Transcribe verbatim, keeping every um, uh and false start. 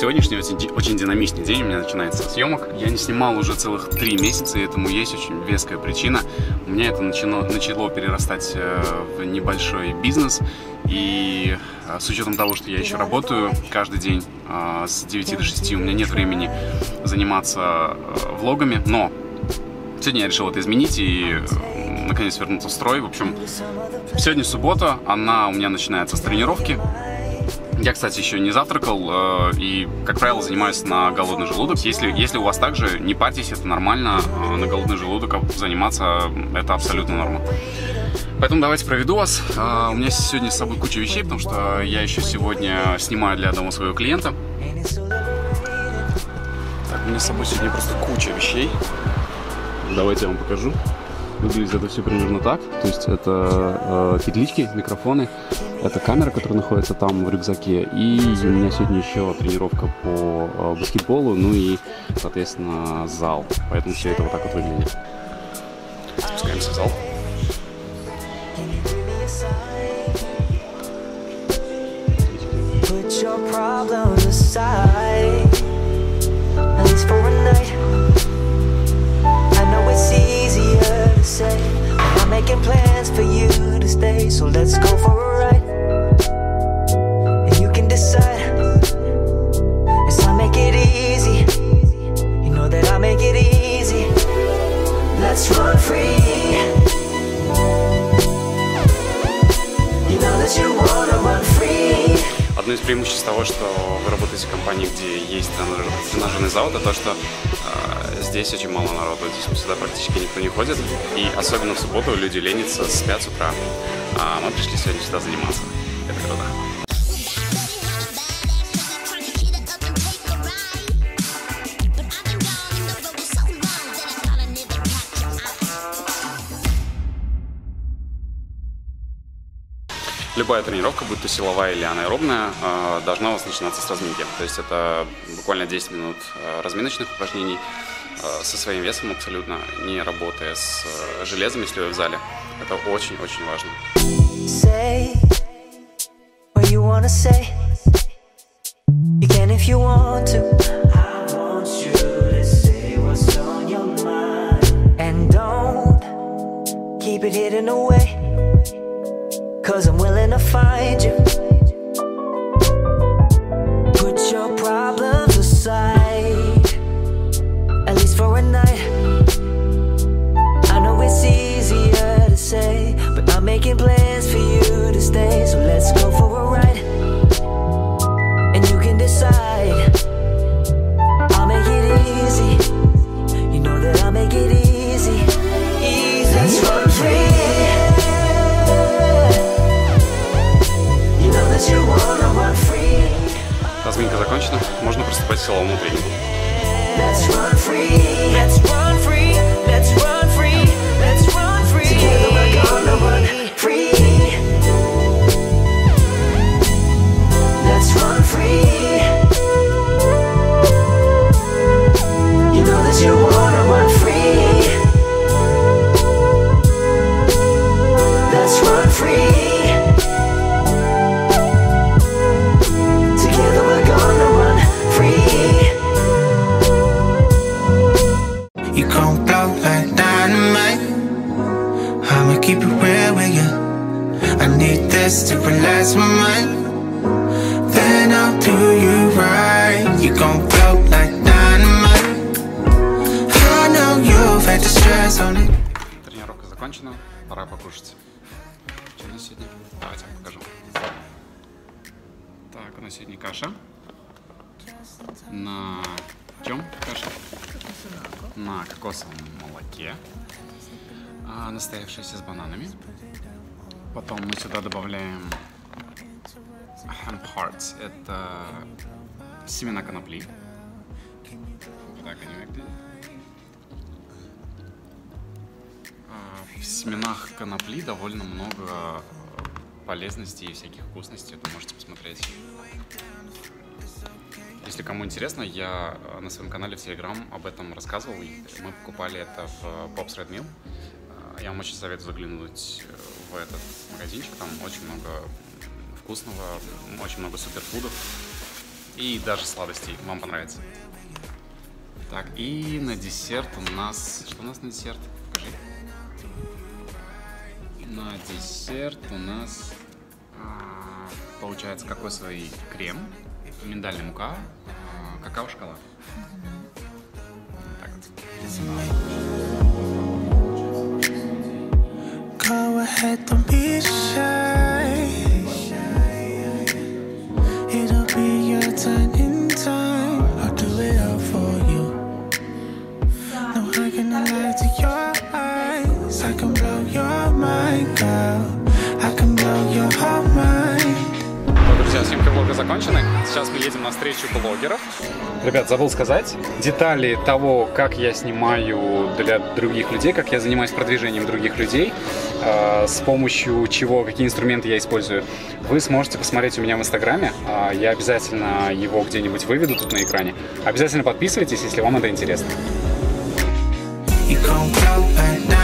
Сегодняшний очень, очень динамичный день у меня начинается со съемок. Я не снимал уже целых три месяца, и этому есть очень веская причина. У меня это начало, начало перерастать в небольшой бизнес. И с учетом того, что я еще работаю каждый день с девяти до шести, у меня нет времени заниматься влогами. Но сегодня я решил это изменить и наконец вернуться в строй. В общем, сегодня суббота, она у меня начинается с тренировки. Я, кстати, еще не завтракал э, и, как правило, занимаюсь на голодный желудок. Если, если у вас также, не парьтесь, это нормально, э, на голодный желудок заниматься это абсолютно норма. Поэтому давайте проведу вас. Э, у меня сегодня с собой куча вещей, потому что я еще сегодня снимаю для одного своего клиента. Так, у меня с собой сегодня просто куча вещей. Давайте я вам покажу. Выглядит это все примерно так. То есть это э, петлички, микрофоны. Это камера, которая находится там в рюкзаке. И у меня сегодня еще тренировка по э, баскетболу. Ну и, соответственно, зал. Поэтому все это вот так вот выглядит. Спускаемся в зал. I'm making plans for you to stay, so let's go for a ride. And you can decide. Yes, I'll make it easy. You know that I'll make it easy. Let's run free. You know that you wanna run free. Одно из преимуществ того, что вы работаете в компании, где есть тренажерный зал, это то, что э, здесь очень мало народу, здесь сюда практически никто не ходит, и особенно в субботу люди ленятся, спят с утра, а мы пришли сегодня сюда заниматься. Это круто. Любая тренировка, будь то силовая или анаэробная, должна у вас начинаться с разминки. То есть это буквально десять минут разминочных упражнений со своим весом абсолютно, не работая с железом, если вы в зале. Это очень-очень важно. Cause I'm willing to find you. Put your problems aside, at least for a night. I know it's easier to say, but I'm making plans for you to stay. So let's go for a ride, and you can decide. I'll make it easy. You know that I'll make it easy. Easy. Let's run free. Разминка закончена, можно приступать к силовому тренингу. To relax my mind, then I'll do you right. You gon' float like dynamite. I know you've had the stress on it. Тренировка закончена, пора покушать. Что у нас сегодня? Давайте я вам покажу. Так, у нас сегодня каша. На чем каша? На кокосовом молоке, а, настоявшаяся с бананами. Потом мы сюда добавляем hemp hearts, это семена конопли. Вот так они выглядят. В семенах конопли довольно много полезностей и всяких вкусностей, вы можете посмотреть. Если кому интересно, я на своем канале в Telegram об этом рассказывал. Мы покупали это в Bob's Red Mill. Я вам очень советую заглянуть в этот магазинчик. Там очень много вкусного, очень много суперфудов. и даже сладостей. Вам понравится. Так, и на десерт у нас... Что у нас на десерт? Покажи. На десерт у нас а, получается кокосовый крем, миндальная мука, а, какао-шоколад. Так Друзья, съемки влога закончены. Сейчас мы едем на встречу блогеров. Ребят, забыл сказать, детали того, как я снимаю для других людей, как я занимаюсь продвижением других людей, э, с помощью чего, какие инструменты я использую, вы сможете посмотреть у меня в Инстаграме. Э, я обязательно его где-нибудь выведу тут на экране. Обязательно подписывайтесь, если вам это интересно.